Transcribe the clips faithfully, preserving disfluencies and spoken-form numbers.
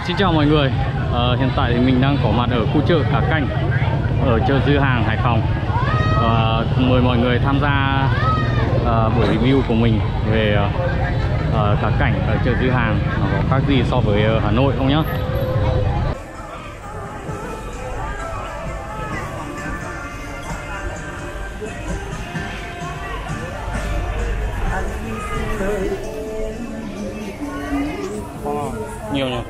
Xin chào mọi người. Ờ, hiện tại thì mình đang có mặt ở khu chợ Cá Cành ở chợ Dư Hàng, Hải Phòng. Và mời mọi người tham gia uh, buổi review của mình về uh, cá cảnh ở chợ Dư Hàng. Nó có khác gì so với uh, Hà Nội không nhá? Wow, nhiều nhỉ?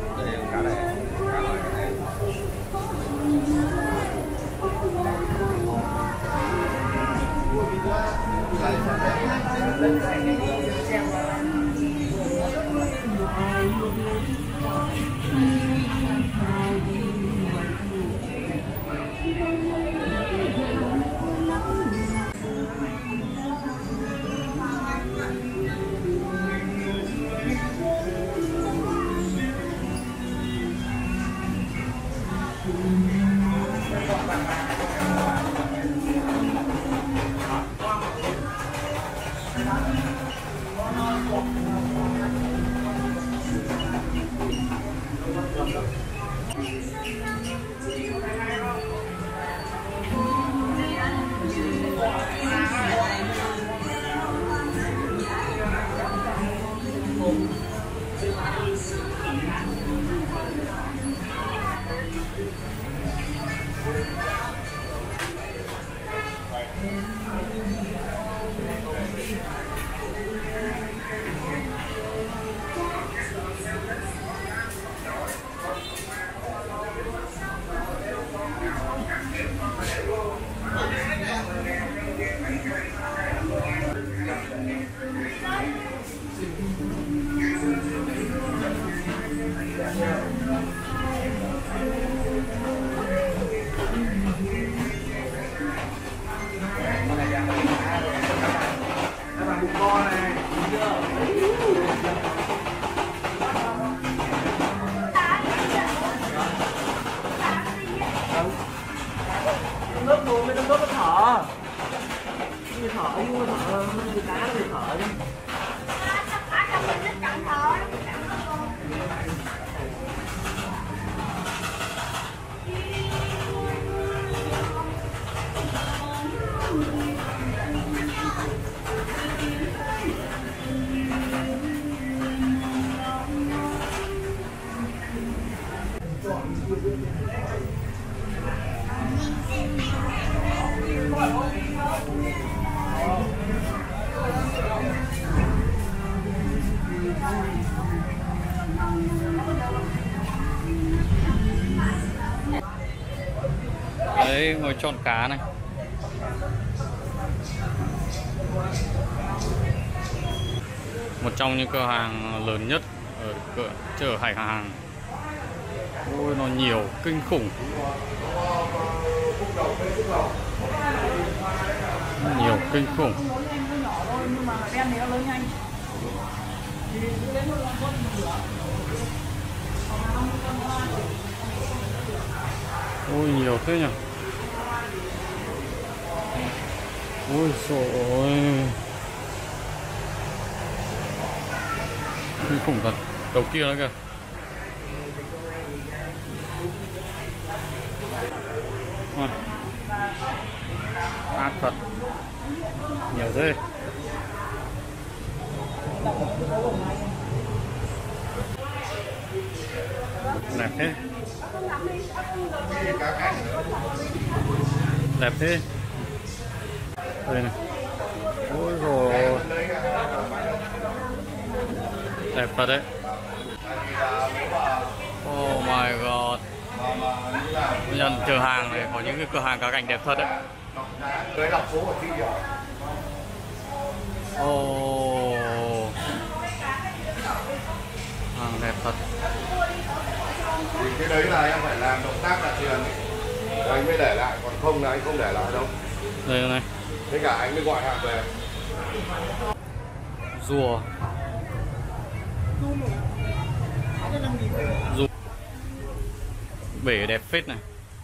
Nước luôn, mấy nước nó thở. Như thở, như thở, như cá thì thở đi. Đấy, ngồi chọn cá này. Một trong những cửa hàng lớn nhất ở cửa chợ Hải Hàng. Ôi, nó nhiều kinh khủng. Nhiều kinh khủng. Ôi, nhiều thế nhỉ. Ôi trời ơi, kinh khủng thật. Đầu kia nữa kìa. Ôi, ác thật. Nhiều thế. Đẹp thế. Đẹp thế. Đây này. Ôi dồi, đẹp thật đấy. Oh my god. Nhân chợ hàng này có những cái cửa hàng cá cảnh đẹp thật đấy. Oh, hàng đẹp thật. Thì cái đấy là em phải làm động tác đặt tiền rồi anh mới để lại, còn không là anh không để lại đâu. Đây này. Thế cả anh mới gọi hàng về. Rùa. Rùa. Bể đẹp phết này.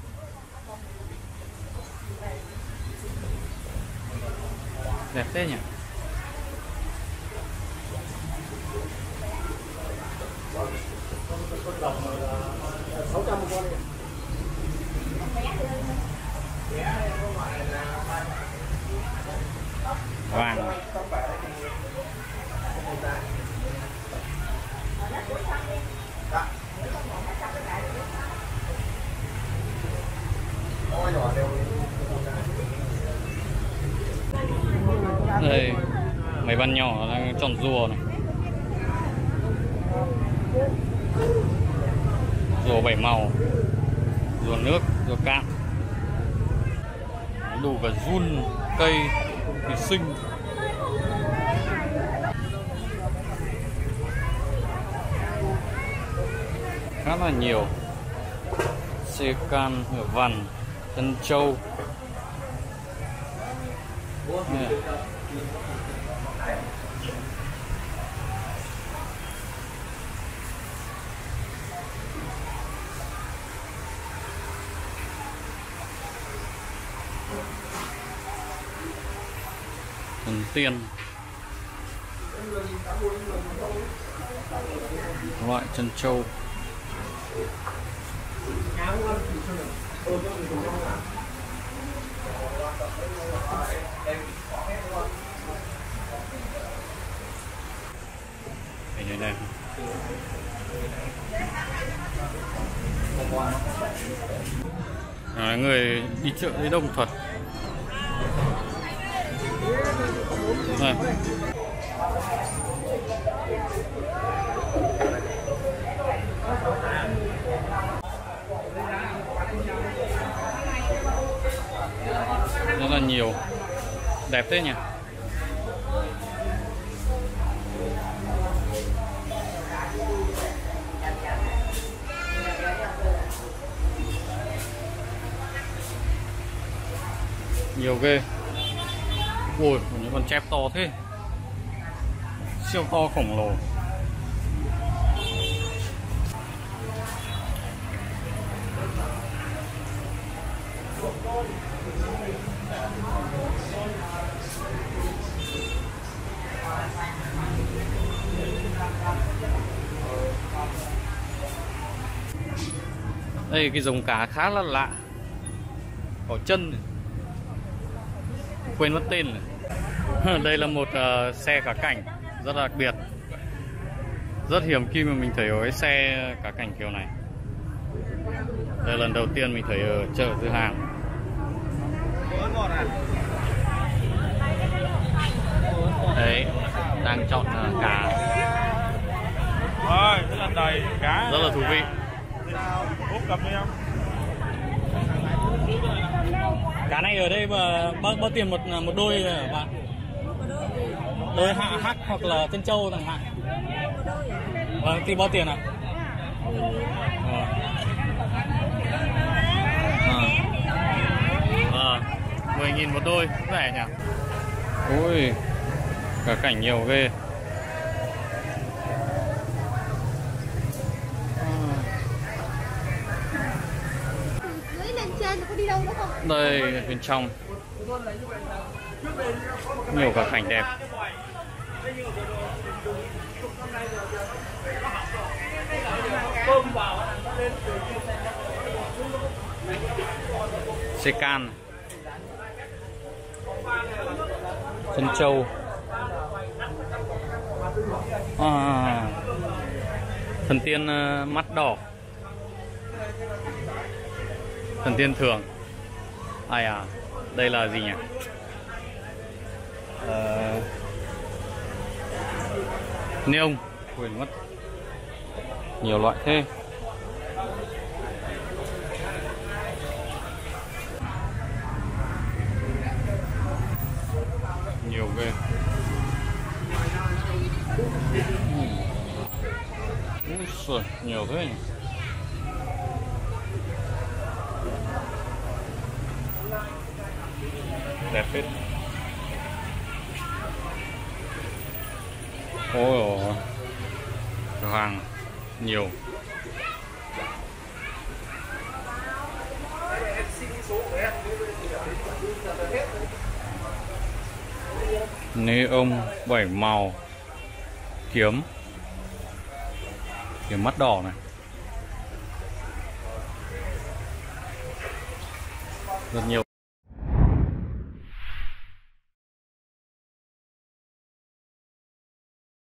Đẹp thế nhỉ. sáu trăm một con đi. Vàng. Đây mấy bạn nhỏ đang chọn rùa này, rùa bảy màu, rùa nước, rùa cạn, đủ cả giun cây thủy sinh. Khá là nhiều. Xê can, hửa vằn, chân trâu. Nè. Thần tiên, loại chân trâu. Đây đây. À, người đi chợ đi đông thật. Đây. Rất là nhiều, đẹp thế nhỉ. Nhiều ghê. Ui, những con chép to thế, siêu to khổng lồ. Đây cái giống cá khá là lạ, có chân này. Quên mất tên này. Đây là một uh, xe cá cảnh rất là đặc biệt, rất hiếm khi mà mình thấy ở cái xe cá cảnh kiểu này. Đây là lần đầu tiên mình thấy ở chợ Dưa Hàng. Đấy, đang chọn uh, cá. Rồi, rất là đầy cá. Rất là thú vị. Úp cặp đi không? Cá này ở đây mà bao, bao tiền một một đôi hả bạn? Đôi hạ hắc hoặc là chân trâu chẳng hạn. Vâng, thì bao tiền ạ? À? À, mười nghìn một đôi, rẻ nhỉ? Ui, cả cảnh nhiều ghê. Đây bên trong nhiều cả cảnh đẹp. Xê can, chân trâu, à, thần tiên uh, mắt đỏ, thần tiên thường. Ai à, đây là gì nhỉ? Uh, neon, quên mất. Nhiều loại thế. Nhiều ghê. Úi giời, nhiều thế nhỉ? Đẹp phết. Ôi ồ, cửa hàng nhiều. Nê ông bảy màu, kiếm, kiếm mắt đỏ này. rất nhiều.